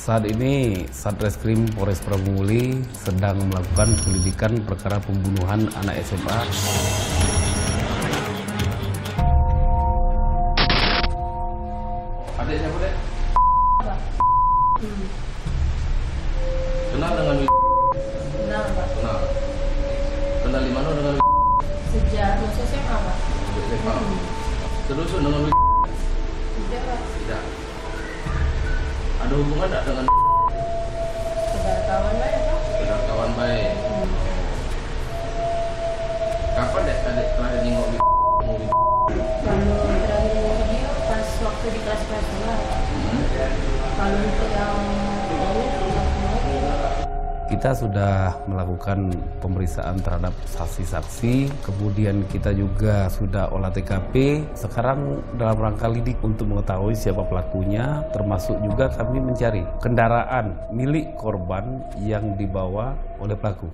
Saat ini Satreskrim Polres Prabu-Muli sedang melakukan penyelidikan perkara pembunuhan anak SMA. Adik siapa, Dek? Kenal dengan Kenal, Pak. Kenal. Kenal di mana dengan Sejak masa SMA, Pak. SMA. Sedusun dengan Tidak, Pak. Tidak. Ada hubungan tidak dengan Saudara kawan baik, Pak. saudara kawan baik? Kapan Dek adik terakhir nengok mobil? Kalau terakhir video pas waktu di kelas sekolah. Kalau untuk yang lainnya tidak kenal. Kita sudah melakukan pemeriksaan terhadap saksi-saksi, kemudian kita juga sudah olah TKP. Sekarang dalam rangka lidik untuk mengetahui siapa pelakunya, termasuk juga kami mencari kendaraan milik korban yang dibawa oleh pelaku.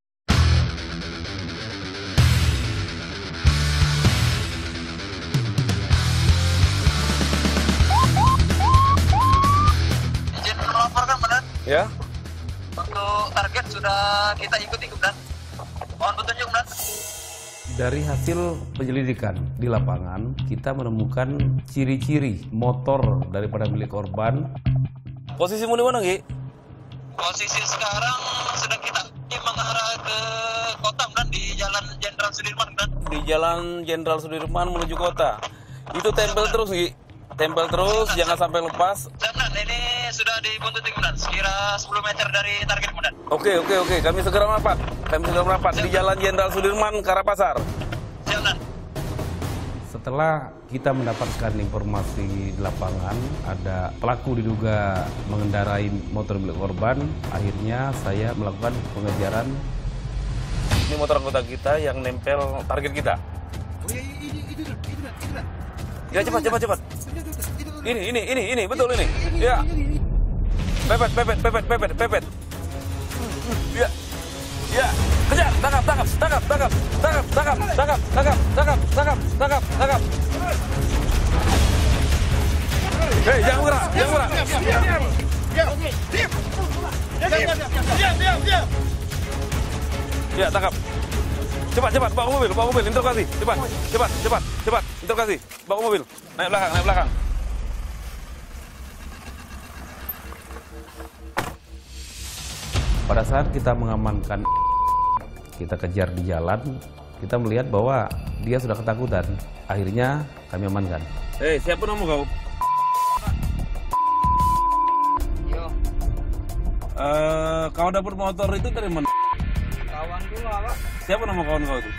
Izin melaporkan, Komandan. Ya? Untuk target sudah kita ikuti, Komandan. Mohon petunjuk, Komandan. Dari hasil penyelidikan di lapangan, kita menemukan ciri-ciri motor daripada milik korban. Posisimu di mana, Gi? Posisi sekarang sedang kita mengarah ke kota, Komandan, di Jalan Jenderal Sudirman, Komandan. Di Jalan Jenderal Sudirman menuju kota. Itu tempel terus, Gi. Tempel terus, jangan sampai lepas. Komandan, ini sudah dibuntuti, Komandan. Sekira 10 meter dari target, Komandan. Oke. Kami segera merapat. Di Jalan Jenderal Sudirman ke arah pasar. Siap, Komandan. Setelah kita mendapatkan informasi di lapangan, ada pelaku diduga mengendarai motor milik korban, akhirnya saya melakukan pengejaran. Ini motor anggota kita yang nempel target kita. Oh iya, itu. Ya, cepat. Ini, betul ini. Ya. Pepet. Ya. Kejar, tangkap. Hei, jangan gerak. Diam. Ya, tangkap. Cepat, bawa mobil, interogasi. Cepat, interogasi. Bawa mobil. Naik belakang. Pada saat kita mengamankan, kita kejar di jalan, kita melihat bahwa dia sudah ketakutan. Akhirnya kami amankan. Hei, siapa nama kau? Yo, Kau dapat motor itu dari mana? kawan dulu, Pak. Siapa nama kawan kau itu?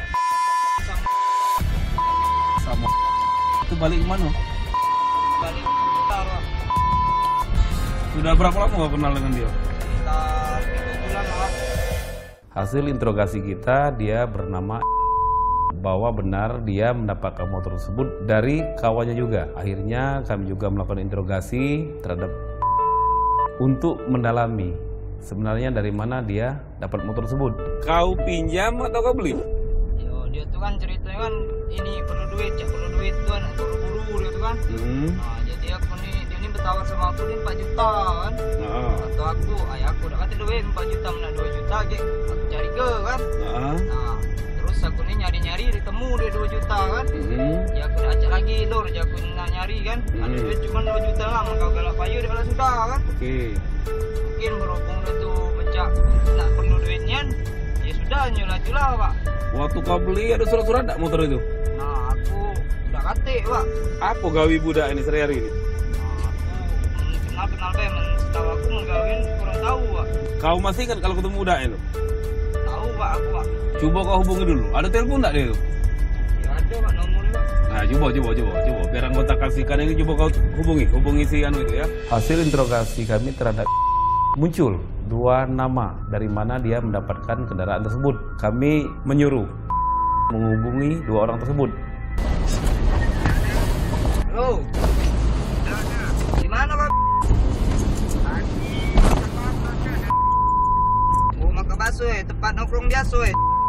Sama Sama. Itu balik kemana? balik Pak. Sudah berapa lama kau kenal dengan dia? Sekitar 3 bulan, Pak. Hasil interogasi kita, dia bernama bahwa benar dia mendapatkan motor tersebut dari kawannya juga. Akhirnya kami juga melakukan interogasi terhadap untuk mendalami sebenarnya dari mana dia dapat motor tersebut. Kau pinjam atau kau beli? Yo, dia tuh kan ceritanya kan ini perlu duit tuh kan, buru-buru dia tuh kan. Nah, jadi dia ini bertawar sama aku nih 4 juta kan. Atau aku, ayahku udah kata duit 4 juta, mana 2 juta gitu. Aku cari ke kan. Nah, terus aku nih nyari ditemu dia 2 juta kan. Ya aku udah acak lagi lor, ya aku nak nyari kan. Ada duit cuma 2 juta lah, kau galak payu dia kalau sudah kan. Oke. Mungkin berhubung dia tuh pecah nak perlu duitnya, ya sudah nyulah Pak. Waktu kau beli ada surat-surat tak motor itu? Nah, aku udah kate, Pak. Apa gawi budak ini sehari-hari ini? Nah, aku kenal Pak, setahu aku menggawin kurang tahu, Pak. Kau masih ingat kalau ketemu budak itu? Tahu, Pak, aku, Pak. Coba kau hubungi dulu. Ada telepon tak dia itu? Ya ada, Pak, nomornya, Pak. Nah, coba. Biar anggota kasihkan ini coba kau hubungi si anu itu ya. Hasil interogasi kami terhadap muncul 2 nama dari mana dia mendapatkan kendaraan tersebut. Kami menyuruh menghubungi 2 orang tersebut. Halo. Di mana, Pak? Oh, makan bakso tempat nongkrong biasa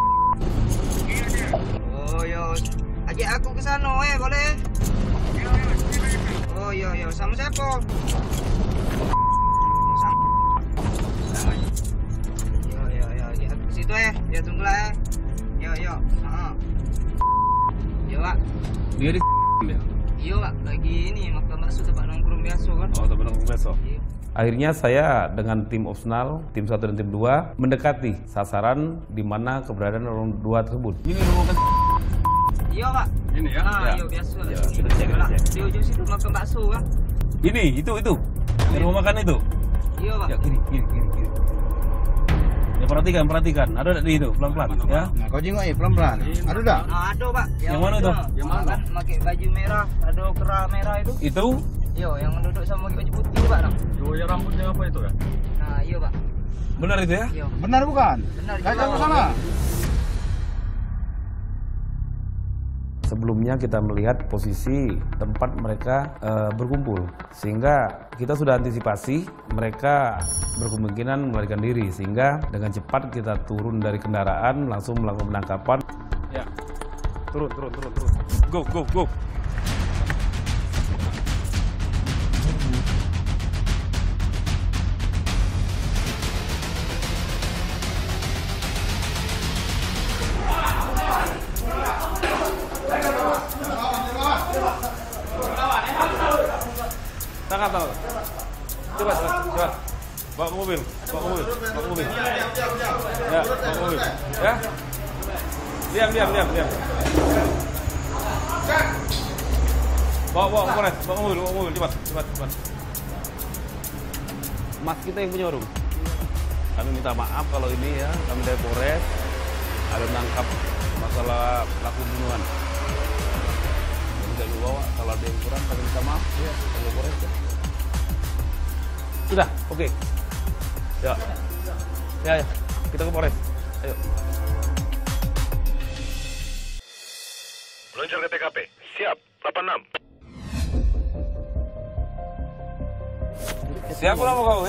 Oh, yo. Ajak aku ke sana, boleh? Oh, yo, sama siapa? Sama Oke, tunggulah. Yo. Yo, Pak. Dia di ya? Iya, Pak. Lagi ini makan bakso tempat nongkrong biasa kan. Oh, teman nongkrong besok. Iya. Akhirnya saya dengan tim opsional, tim 1 dan tim 2 mendekati sasaran di mana keberadaan orang 2 tersebut. Ini rumah kan? Iya, Pak. Ini ya? Nah, Ya. iya biasa. Ya, kita cek. Di ujung situ makan bakso kan. Ini, itu. Di rumah makan itu. Iya, Pak. Ya, kiri. Ya, perhatikan. Ada di itu, pelan-pelan ya. Nah, kau jengok pelan-pelan. Ada dah? Nah, ada, Pak. Yang mana itu? Yang mana? Kan pakai baju merah, ada kera merah itu. Itu Iya, yang duduk sama pakai baju putih, Pak. Nah, Yang rambutnya apa itu kan? nah iya, Pak. benar itu ya? Iya. Benar bukan? Benar. Saya Iya. tahu sana. Sebelumnya kita melihat posisi tempat mereka berkumpul, sehingga kita sudah antisipasi mereka berkemungkinan melarikan diri, sehingga dengan cepat kita turun dari kendaraan langsung melakukan penangkapan. Ya, turun. Go. Tangkap. Cepat. Bawa ke mobil. Ya, bawa ke mobil. Ya. Diam. Bawa ke mobil, cepat. Mas kita yang punya warung. Kami minta maaf kalau ini ya, kami dari Polres ada menangkap masalah pelaku pembunuhan. Tidak dibawa, kalau ada yang kurang kami minta maaf ya, dari Polres ya. Sudah, oke. Ya, kita ke Polres. Ayo. Meluncur ke TKP. Siap, 86. Siapa nama kau?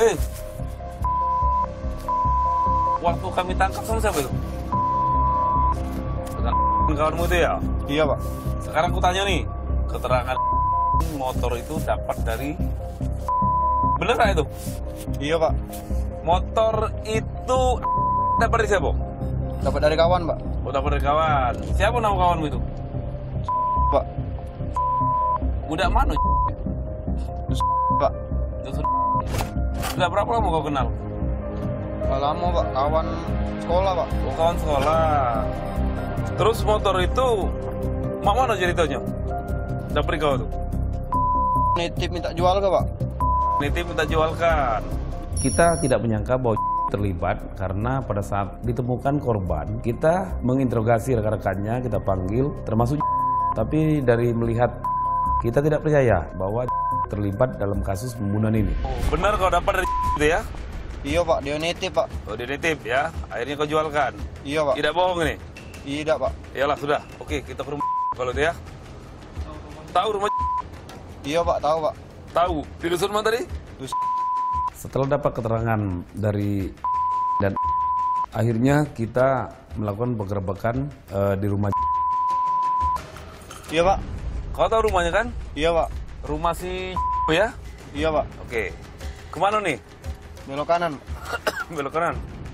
Waktu kami tangkap sama siapa itu? Dengan kawanmu itu ya? Iya, Pak. Sekarang ku tanya nih, keterangan motor itu dapat dari... Bener nggak itu? Iya, Pak. Motor itu dapat dari siapa? Dapat dari kawan, Pak. Oh, dapat dari kawan. Siapa nama kawanmu itu? Pak. Budak mana? Pak. Sudah berapa lama kau kenal? Nggak lama, Pak. Kawan sekolah, Pak. Oh, kawan sekolah. Terus motor itu mak mana ceritanya? Dapat kau tuh? Nitip minta jual ke, Pak? Nitip minta jualkan. Kita tidak menyangka bahwa terlibat karena pada saat ditemukan korban, kita menginterogasi rekan-rekannya, kita panggil, termasuk tapi dari melihat kita tidak percaya bahwa terlibat dalam kasus pembunuhan ini. Oh, benar kau dapat dari itu ya? Iya, Pak. Dia nitip, Pak. Oh, dia nitip ya. Akhirnya kau jualkan. Iya, Pak. Tidak bohong ini. Tidak, Pak. Iyalah sudah. Oke, kita ke rumah kalau dia. Tahu rumah? Iya, Pak. Tahu, Pak. Tahu. Di dusun mana tadi? Setelah dapat keterangan dari dan akhirnya kita melakukan penggerebekan di rumah. Iya, Pak. Kau tahu rumahnya kan? Iya, Pak. Rumah si ya? Iya, Pak. Oke. Kemana nih? Belok kanan. Belok kanan.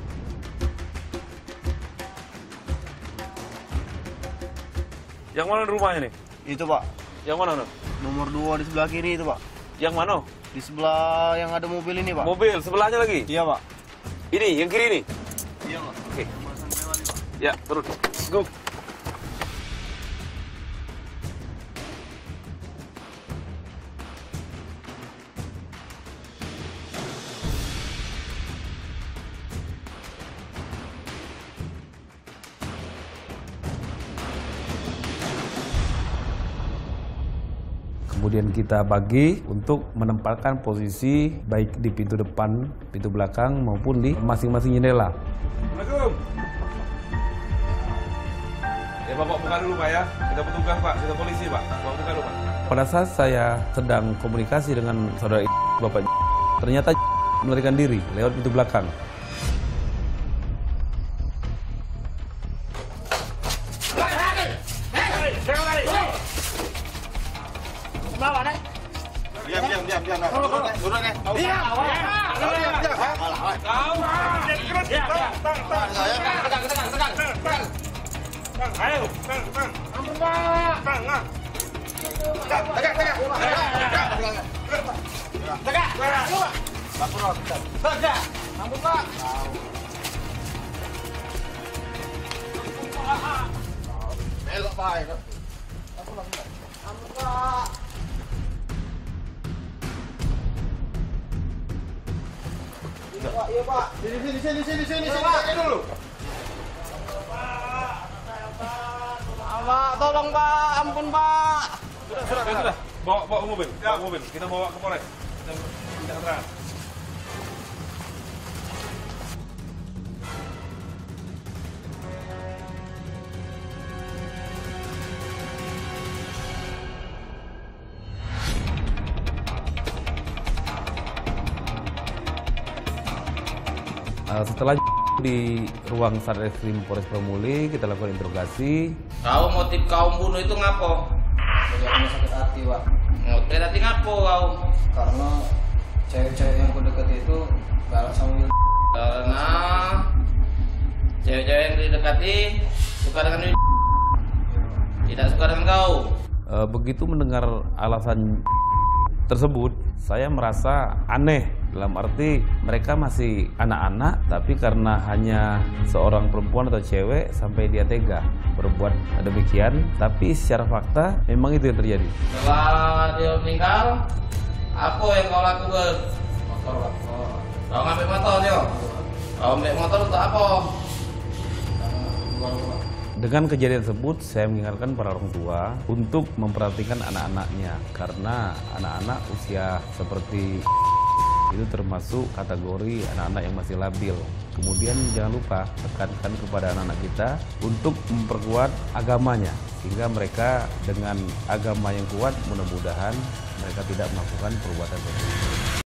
Yang mana rumahnya nih? Itu, Pak. Yang mana no? Nomor 2 di sebelah kiri itu, Pak. Yang mana? Di sebelah yang ada mobil ini, Pak. Mobil sebelahnya lagi. Iya, Pak. Ini yang kiri nih. Iya, Pak. Oke. Ya, turun. Go. Kemudian kita bagi untuk menempatkan posisi baik di pintu depan, pintu belakang maupun di masing-masing jendela. Assalamualaikum. Ya Bapak buka dulu Pak ya. Kita petugas Pak, kita polisi Pak. Bapak buka dulu Pak. Pada saat saya sedang komunikasi dengan saudara Bapak, ternyata melarikan diri lewat pintu belakang. Sini dulu. Pak, tolong Pak, ampun Pak. Sudah. Bawa ke mobil. Kita bawa ke Polres. Kita keterangan. Setelah di ruang Satreskrim Polres Pramuli kita lakukan interogasi. Kau motif kau bunuh itu ngapo? Bagaimana sakit hati Pak? Sakit hati ngapo kau? Karena cewek-cewek yang aku deket itu galak sama Wil. Karena cewek-cewek yang didekati suka dengan Wil, tidak suka dengan kau. Begitu mendengar alasan tersebut, saya merasa aneh. Dalam arti mereka masih anak-anak, tapi karena hanya seorang perempuan atau cewek sampai dia tega berbuat demikian. Tapi secara fakta memang itu yang terjadi. Setelah dia meninggal, apa yang kau lakukan? Motor. Kau ngambil motor dia. Kau ambil motor untuk apa? Dengan kejadian tersebut, saya mengingatkan para orang tua untuk memperhatikan anak-anaknya, karena anak-anak usia seperti itu termasuk kategori anak-anak yang masih labil. Kemudian jangan lupa tekankan kepada anak-anak kita untuk memperkuat agamanya, sehingga mereka dengan agama yang kuat mudah-mudahan mereka tidak melakukan perbuatan tersebut.